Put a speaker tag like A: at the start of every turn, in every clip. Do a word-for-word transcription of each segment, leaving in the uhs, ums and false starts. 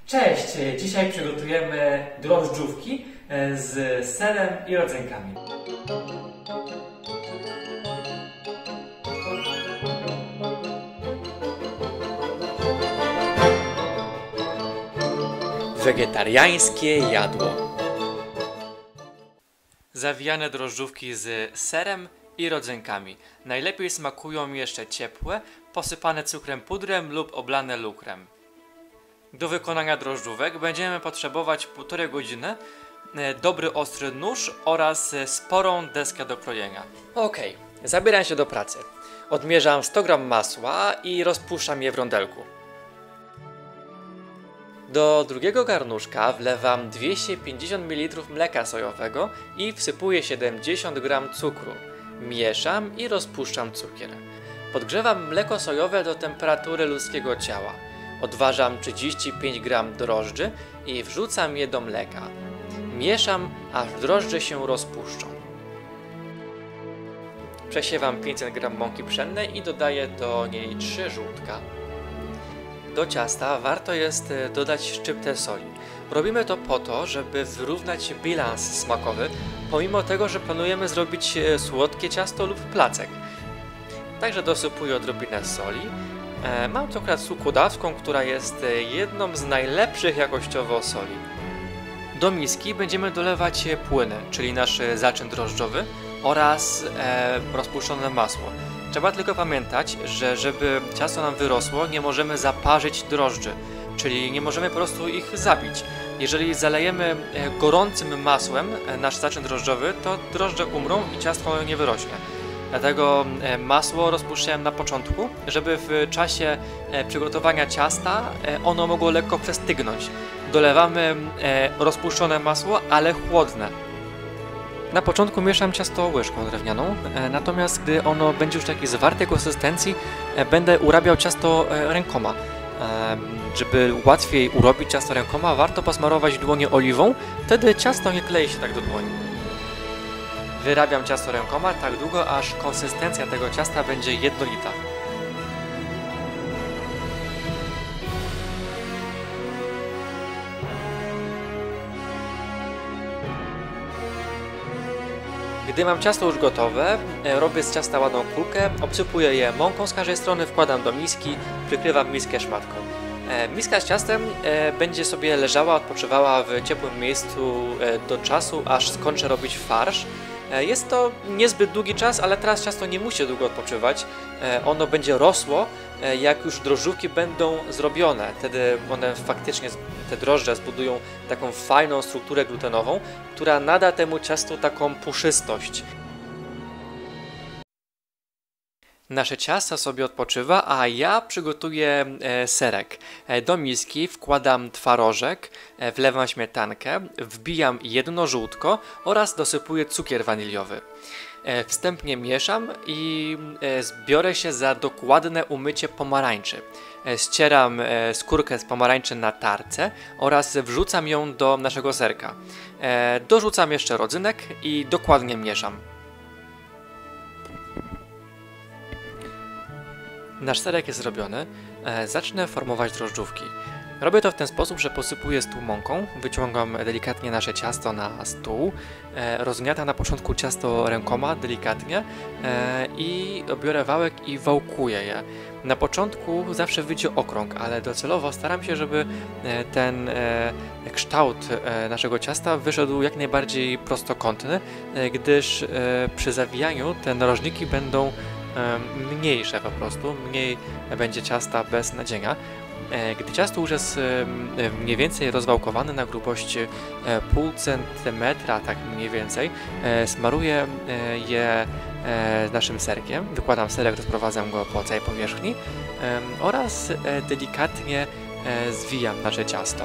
A: Cześć! Dzisiaj przygotujemy drożdżówki z serem i rodzynkami. Wegetariańskie jadło. Zawijane drożdżówki z serem i rodzynkami. Najlepiej smakują jeszcze ciepłe, posypane cukrem pudrem lub oblane lukrem. Do wykonania drożdżówek będziemy potrzebować półtorej godziny, dobry ostry nóż oraz sporą deskę do krojenia. Ok, zabieram się do pracy. Odmierzam sto gramów masła i rozpuszczam je w rondelku. Do drugiego garnuszka wlewam dwieście pięćdziesiąt mililitrów mleka sojowego i wsypuję siedemdziesiąt gramów cukru. Mieszam i rozpuszczam cukier. Podgrzewam mleko sojowe do temperatury ludzkiego ciała. Odważam trzydzieści pięć gramów drożdży i wrzucam je do mleka. Mieszam, aż drożdże się rozpuszczą. Przesiewam pięćset gramów mąki pszennej i dodaję do niej trzy żółtka. Do ciasta warto jest dodać szczyptę soli. Robimy to po to, żeby wyrównać bilans smakowy, pomimo tego, że planujemy zrobić słodkie ciasto lub placek. Także dosypuję odrobinę soli. Mam tu akurat sukodawską, która jest jedną z najlepszych jakościowo soli. Do miski będziemy dolewać płynę, czyli nasz zaczyn drożdżowy oraz e, rozpuszczone masło. Trzeba tylko pamiętać, że żeby ciasto nam wyrosło, nie możemy zaparzyć drożdży, czyli nie możemy po prostu ich zabić. Jeżeli zalejemy gorącym masłem nasz zaczyn drożdżowy, to drożdże umrą i ciasto nie wyrośnie. Dlatego masło rozpuszczałem na początku, żeby w czasie przygotowania ciasta ono mogło lekko przestygnąć. Dolewamy rozpuszczone masło, ale chłodne. Na początku mieszam ciasto łyżką drewnianą, natomiast gdy ono będzie już takiej zwartej konsystencji, będę urabiał ciasto rękoma. Żeby łatwiej urobić ciasto rękoma, warto posmarować dłonie oliwą, wtedy ciasto nie klei się tak do dłoni. Wyrabiam ciasto rękoma tak długo, aż konsystencja tego ciasta będzie jednolita. Gdy mam ciasto już gotowe, robię z ciasta ładną kulkę, obsypuję je mąką z każdej strony, wkładam do miski, przykrywam miskę szmatką. Miska z ciastem będzie sobie leżała, odpoczywała w ciepłym miejscu do czasu, aż skończę robić farsz. Jest to niezbyt długi czas, ale teraz ciasto nie musi długo odpoczywać. Ono będzie rosło, jak już drożdżówki będą zrobione. Wtedy one faktycznie, te drożdże zbudują taką fajną strukturę glutenową, która nada temu ciastu taką puszystość. Nasze ciasto sobie odpoczywa, a ja przygotuję serek. Do miski wkładam twarożek, wlewam śmietankę, wbijam jedno żółtko oraz dosypuję cukier waniliowy. Wstępnie mieszam i biorę się za dokładne umycie pomarańczy. Ścieram skórkę z pomarańczy na tarce oraz wrzucam ją do naszego serka. Dorzucam jeszcze rodzynek i dokładnie mieszam. Nasz serek jest zrobiony, e, zacznę formować drożdżówki. Robię to w ten sposób, że posypuję stół mąką, wyciągam delikatnie nasze ciasto na stół, e, rozgniatam na początku ciasto rękoma delikatnie e, i biorę wałek i wałkuję je. Na początku zawsze wyjdzie okrąg, ale docelowo staram się, żeby e, ten e, kształt e, naszego ciasta wyszedł jak najbardziej prostokątny, e, gdyż e, przy zawijaniu te narożniki będą mniejsze po prostu, mniej będzie ciasta bez nadzienia. Gdy ciasto już jest mniej więcej rozwałkowane na grubość pół centymetra, tak mniej więcej, smaruję je naszym serkiem, wykładam serek, rozprowadzam go po całej powierzchni oraz delikatnie zwijam nasze ciasto.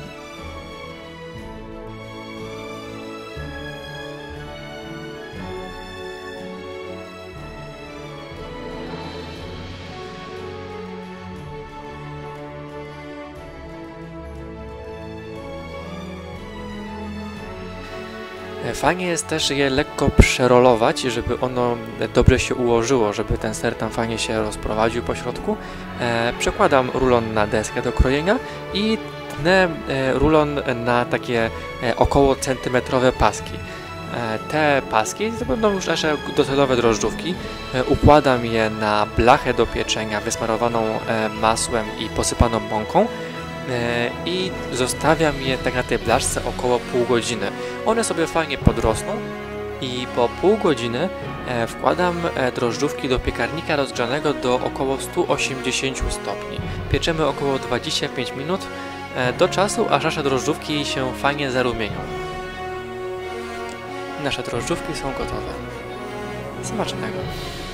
A: Fajnie jest też je lekko przerolować, żeby ono dobrze się ułożyło, żeby ten ser tam fajnie się rozprowadził po środku. E, przekładam rulon na deskę do krojenia i tnę e, rulon na takie e, około centymetrowe paski. E, te paski to będą już nasze docelowe drożdżówki. E, układam je na blachę do pieczenia wysmarowaną e, masłem i posypaną mąką e, i zostawiam je tak na tej blaszce około pół godziny. One sobie fajnie podrosną i po pół godziny e, wkładam e, drożdżówki do piekarnika rozgrzanego do około stu osiemdziesięciu stopni. Pieczemy około dwadzieścia pięć minut e, do czasu, aż nasze drożdżówki się fajnie zarumienią. Nasze drożdżówki są gotowe. Smacznego!